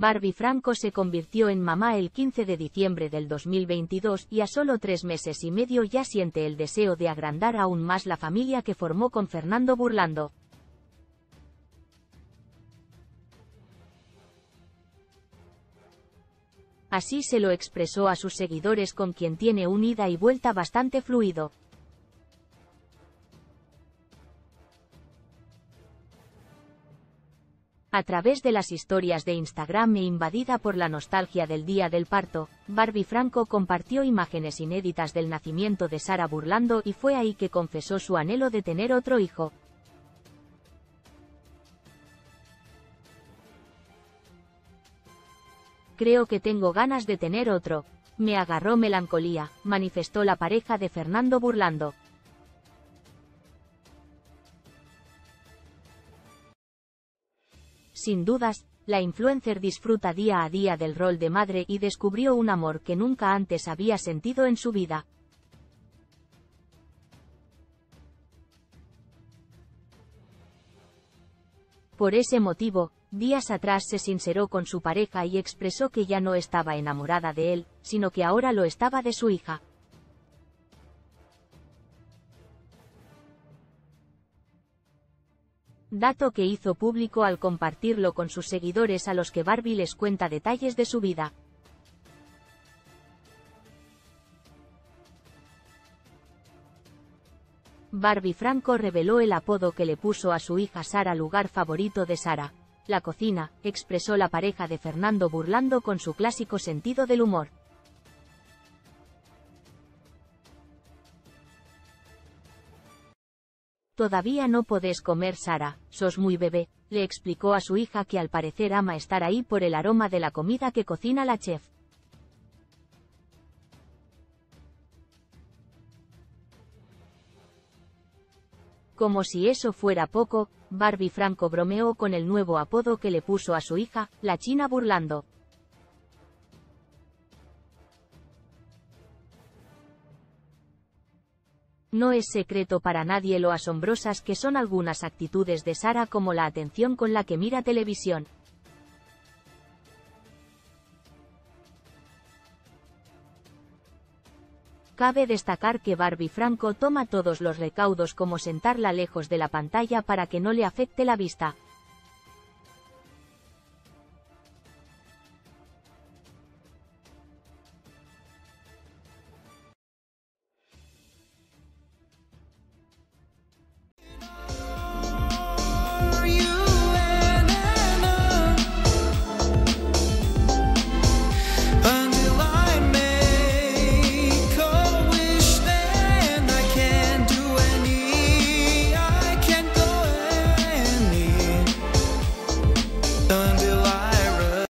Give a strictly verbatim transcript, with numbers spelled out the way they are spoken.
Barbie Franco se convirtió en mamá el quince de diciembre del dos mil veintidós y a solo tres meses y medio ya siente el deseo de agrandar aún más la familia que formó con Fernando Burlando. Así se lo expresó a sus seguidores, con quien tiene un ida y vuelta bastante fluido. A través de las historias de Instagram e invadida por la nostalgia del día del parto, Barbie Franco compartió imágenes inéditas del nacimiento de Sara Burlando y fue ahí que confesó su anhelo de tener otro hijo. Creo que tengo ganas de tener otro. Me agarró melancolía, manifestó la pareja de Fernando Burlando. Sin dudas, la influencer disfruta día a día del rol de madre y descubrió un amor que nunca antes había sentido en su vida. Por ese motivo, días atrás se sinceró con su pareja y expresó que ya no estaba enamorada de él, sino que ahora lo estaba de su hija. Dato que hizo público al compartirlo con sus seguidores, a los que Barbie les cuenta detalles de su vida. Barbie Franco reveló el apodo que le puso a su hija Sara, lugar favorito de Sara: la cocina, expresó la pareja de Fernando Burlando con su clásico sentido del humor. Todavía no podés comer, Sara, sos muy bebé, le explicó a su hija, que al parecer ama estar ahí por el aroma de la comida que cocina la chef. Como si eso fuera poco, Barbie Franco bromeó con el nuevo apodo que le puso a su hija, la China Burlando. No es secreto para nadie lo asombrosas que son algunas actitudes de Sara, como la atención con la que mira televisión. Cabe destacar que Barbie Franco toma todos los recaudos, como sentarla lejos de la pantalla para que no le afecte la vista.